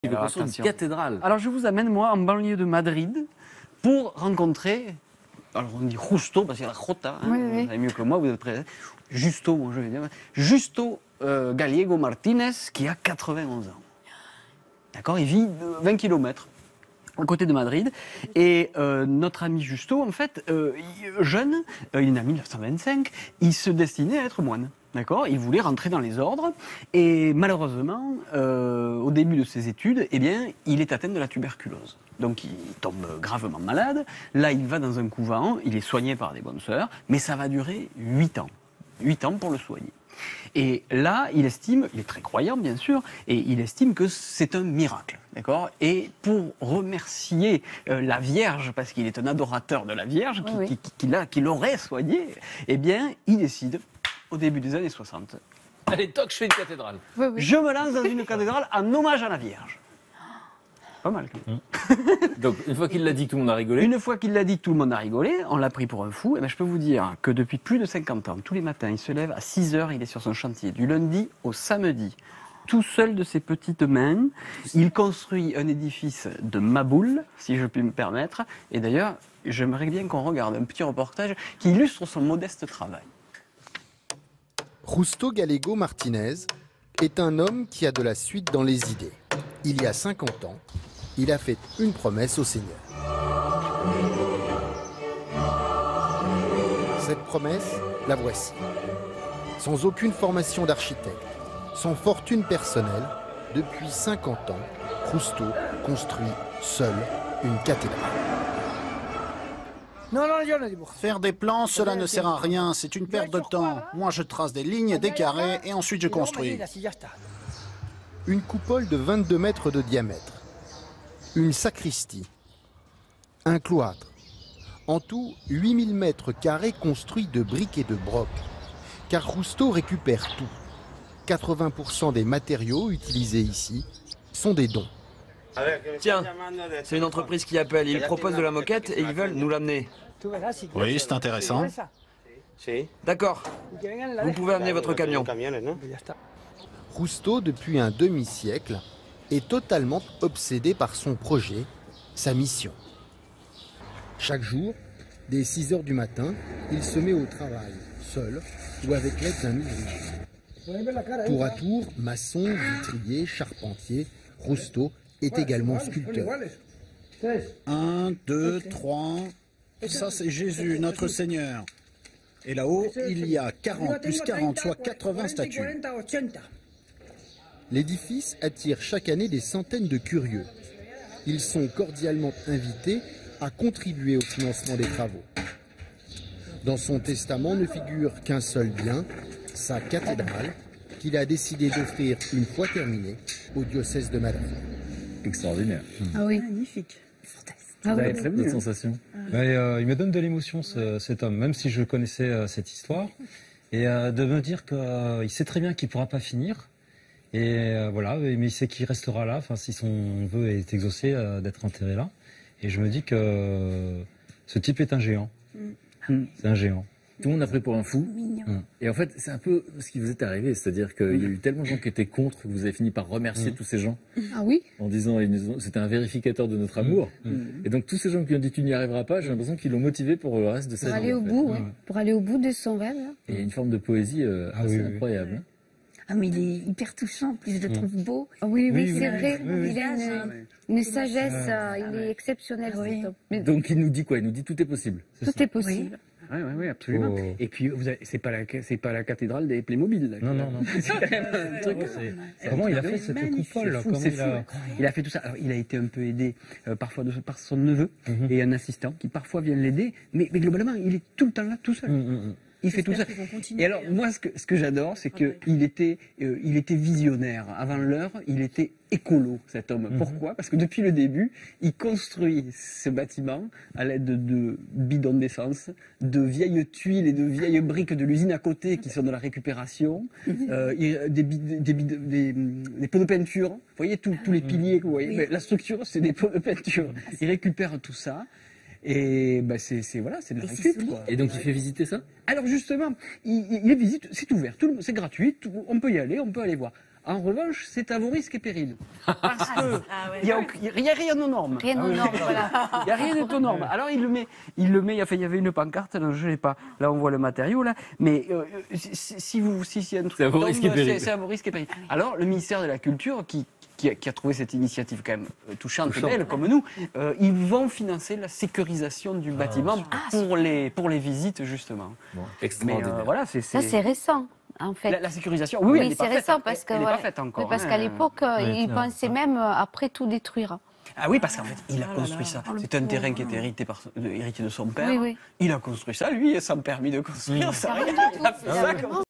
le construit une cathédrale. Alors je vous amène moi en banlieue de Madrid pour rencontrer, alors on dit Justo parce qu'il y a la Jota, hein, vous savez mieux que moi, vous êtes prêts. Justo, moi je vais dire, Justo Gallego Martinez qui a 91 ans. D'accord, il vit 20 km à côté de Madrid. Et notre ami Justo, en fait, jeune, il est né en 1925, il se destinait à être moine. D'accord, il voulait rentrer dans les ordres. Et malheureusement, au début de ses études, eh bien, il est atteint de la tuberculose. Donc il tombe gravement malade. Là, il va dans un couvent, il est soigné par des bonnes sœurs, mais ça va durer 8 ans. 8 ans pour le soigner. Et là, il estime, il est très croyant bien sûr, et il estime que c'est un miracle, d'accord. Et pour remercier la Vierge, parce qu'il est un adorateur de la Vierge, qui l'aurait soigné, eh bien, il décide, au début des années 60, Allez, toc, je fais une cathédrale. Je me lance dans une cathédrale en hommage à la Vierge. Pas mal. Donc, une fois qu'il l'a dit, tout le monde a rigolé. Une fois qu'il l'a dit, tout le monde a rigolé. On l'a pris pour un fou. Et bien, je peux vous dire que depuis plus de 50 ans, tous les matins, il se lève à 6 h, il est sur son chantier, du lundi au samedi. Tout seul de ses petites mains, il construit un édifice de Maboule, si je puis me permettre. Et d'ailleurs, j'aimerais bien qu'on regarde un petit reportage qui illustre son modeste travail. Justo Gallego Martinez est un homme qui a de la suite dans les idées. Il y a 50 ans, il a fait une promesse au Seigneur. Cette promesse, la voici. Sans aucune formation d'architecte, sans fortune personnelle, depuis 50 ans, Justo construit seul une cathédrale. Faire des plans, cela ne sert à rien, c'est une perte de temps. Moi, je trace des lignes, des carrés, et ensuite je construis. Une coupole de 22 mètres de diamètre, une sacristie, un cloître. En tout, 8000 mètres carrés construits de briques et de brocs. Car Justo récupère tout. 80% des matériaux utilisés ici sont des dons. Tiens, c'est une entreprise qui appelle. Ils proposent de la moquette et ils veulent nous l'amener. Oui, c'est intéressant. D'accord. Vous pouvez amener votre camion. Justo, depuis un demi-siècle, est totalement obsédé par son projet, sa mission. Chaque jour, dès 6 h du matin, il se met au travail, seul ou avec l'aide d'un ouvrier. Tour à tour, maçon, vitrier, charpentier, Justo est également sculpteur. 1, 2, 3... Ça, c'est Jésus, notre Seigneur. Et là-haut, il y a 40 plus 40, soit 80 statues. L'édifice attire chaque année des centaines de curieux. Ils sont cordialement invités à contribuer au financement des travaux. Dans son testament ne figure qu'un seul bien, sa cathédrale, qu'il a décidé d'offrir une fois terminée au diocèse de Madrid. Extraordinaire. Ah oui, magnifique. Ah oui, très bien, sensation. Il me donne de l'émotion, cet homme, même si je connaissais cette histoire. Et de me dire qu'il sait très bien qu'il ne pourra pas finir. Et voilà, mais il sait qu'il restera là, enfin, si son vœu est exaucé, d'être enterré là. Et je me dis que ce type est un géant. C'est un géant. Tout le monde a pris pour un fou. Et en fait, c'est un peu ce qui vous est arrivé. C'est-à-dire qu'il y a eu tellement de gens qui étaient contre que vous avez fini par remercier tous ces gens. Ah oui. En disant, c'était un vérificateur de notre amour. Et donc, tous ces gens qui ont dit tu n'y arriveras pas, j'ai l'impression qu'ils l'ont motivé pour le reste de sa vie. Pour aller au bout, pour aller au bout de son rêve. Et il y a une forme de poésie assez incroyable. Ah, mais il est hyper touchant, en plus je le trouve beau. Oui, c'est vrai, il a une sagesse, il est exceptionnel. Donc il nous dit quoi? Il nous dit tout est possible. Tout est possible. Oui, absolument. C'est pas la cathédrale des Playmobil. Là, non. C'est quand même un truc. Comment il a fait cette coupole? C'est fou. Il a fait tout ça. Alors, il a été un peu aidé parfois par son neveu et un assistant qui parfois vient l'aider, mais globalement, il est tout le temps là, tout seul. Il fait tout ça. Et alors, moi, ce que j'adore, c'est qu'il était visionnaire. Avant l'heure, il était écolo, cet homme. Pourquoi? Parce que depuis le début, il construit ce bâtiment à l'aide de bidons d'essence, de vieilles tuiles et de vieilles briques de l'usine à côté qui sont de la récupération, des pots de peinture. Vous voyez, tous les piliers que vous voyez. La structure, c'est des pots de peinture. Il récupère tout ça. Et c'est de la récup, quoi. Et donc il fait visiter ça? Alors justement, il visite, c'est ouvert, c'est gratuit, on peut y aller, on peut aller voir. en revanche, c'est à vos risques et périls. Parce que il n'y a rien aux normes. Rien aux normes, voilà. Il n'y a rien aux normes. Alors il le met, il y avait une pancarte, non, je ne sais pas, là on voit le matériau, là, mais si y a un truc, c'est à vos risques et périls. C'est à vos risques et périls. Alors le ministère de la Culture, qui a trouvé cette initiative quand même touchante et belle, comme nous, ils vont financer la sécurisation du bâtiment pour les visites, justement. Bon, Mais extraordinaire. voilà, Ça, c'est récent, en fait. la sécurisation, oui, elle n'est c'est pas faite. récent parce que Elle n'est voilà. pas faite encore. Oui, parce hein. qu'à l'époque, ils pensaient même après tout détruire. Ah oui, parce qu'en fait, il a construit ça. C'est un terrain qui était hérité de son père. Oui, oui. Il a construit ça, lui, sans permis de construire. Ça, il a fait ça comme